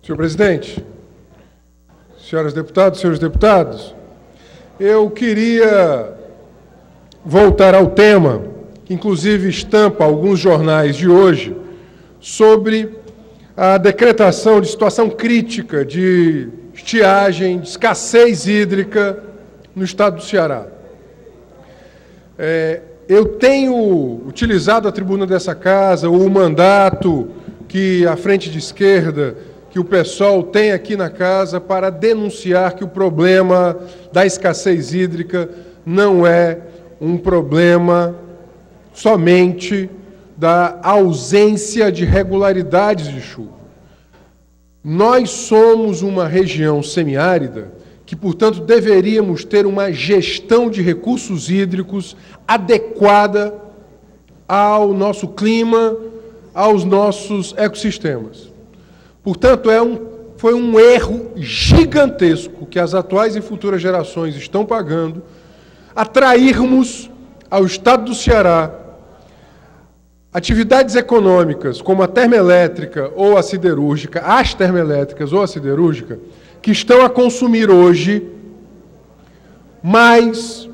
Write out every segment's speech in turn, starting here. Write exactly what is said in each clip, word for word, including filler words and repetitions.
Senhor presidente, senhoras deputadas, senhores deputados, eu queria voltar ao tema, que inclusive estampa alguns jornais de hoje, sobre a decretação de situação crítica de estiagem, de escassez hídrica no estado do Ceará. É, eu tenho utilizado a tribuna dessa casa, o mandato que a frente de esquerda, que o PSOL tem aqui na casa, para denunciar que o problema da escassez hídrica não é um problema somente da ausência de regularidades de chuva. Nós somos uma região semiárida que, portanto, deveríamos ter uma gestão de recursos hídricos adequada ao nosso clima, aos nossos ecossistemas. Portanto, é um, foi um erro gigantesco que as atuais e futuras gerações estão pagando, atrairmos ao estado do Ceará atividades econômicas, como a termoelétrica ou a siderúrgica, as termoelétricas ou a siderúrgica, que estão a consumir hoje mais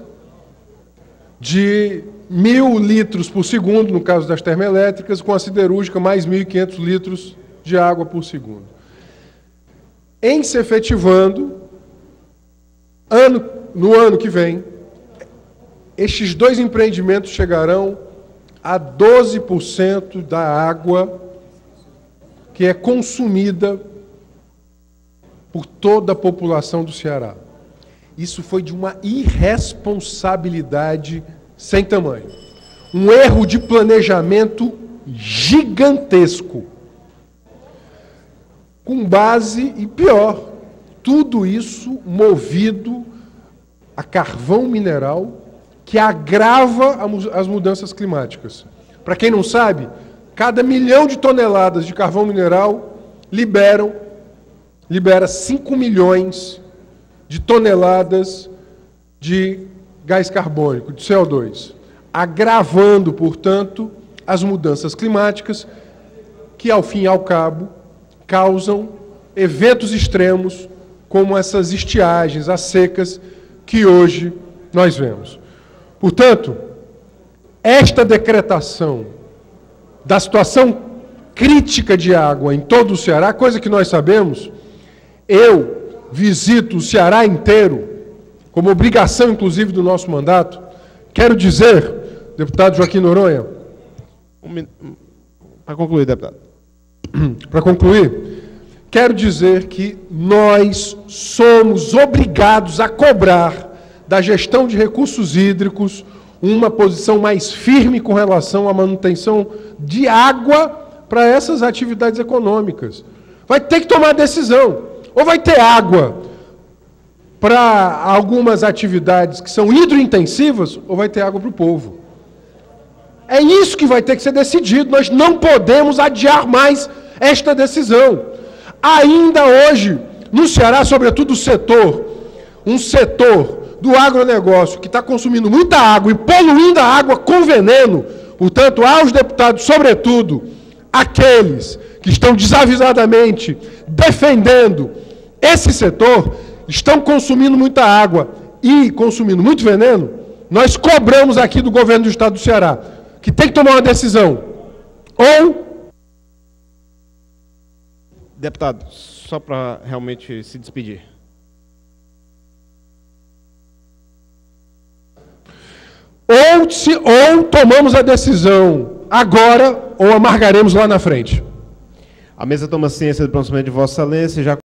de mil litros por segundo, no caso das termoelétricas, com a siderúrgica mais mil e quinhentos litros de água por segundo. Em se efetivando, ano, no ano que vem, estes dois empreendimentos chegarão a doze por cento da água que é consumida por toda a população do Ceará. Isso foi de uma irresponsabilidade sem tamanho. Um erro de planejamento gigantesco. Com base, e pior, tudo isso movido a carvão mineral, que agrava as mudanças climáticas. Para quem não sabe, cada milhão de toneladas de carvão mineral liberam, libera cinco milhões de toneladas de gás carbônico, de C O dois, agravando, portanto, as mudanças climáticas que, ao fim e ao cabo, causam eventos extremos como essas estiagens, as secas que hoje nós vemos. Portanto, esta decretação da situação crítica de água em todo o Ceará, coisa que nós sabemos, eu visito o Ceará inteiro, como obrigação, inclusive, do nosso mandato. Quero dizer, deputado Joaquim Noronha... Um, para concluir, deputado. Para concluir, quero dizer que nós somos obrigados a cobrar da gestão de recursos hídricos uma posição mais firme com relação à manutenção de água para essas atividades econômicas. Vai ter que tomar decisão. Ou vai ter água para algumas atividades que são hidrointensivas, ou vai ter água para o povo. É isso que vai ter que ser decidido. Nós não podemos adiar mais esta decisão. Ainda hoje, no Ceará, sobretudo o setor, um setor do agronegócio que está consumindo muita água e poluindo a água com veneno, portanto, aos deputados, sobretudo, aqueles que estão desavisadamente defendendo esse setor, estão consumindo muita água e consumindo muito veneno, nós cobramos aqui do governo do estado do Ceará, que tem que tomar uma decisão. Ou... Deputado, só para realmente se despedir. Ou, se, ou tomamos a decisão agora, ou amargaremos lá na frente. A mesa toma ciência do pronunciamento de Vossa Excelência, já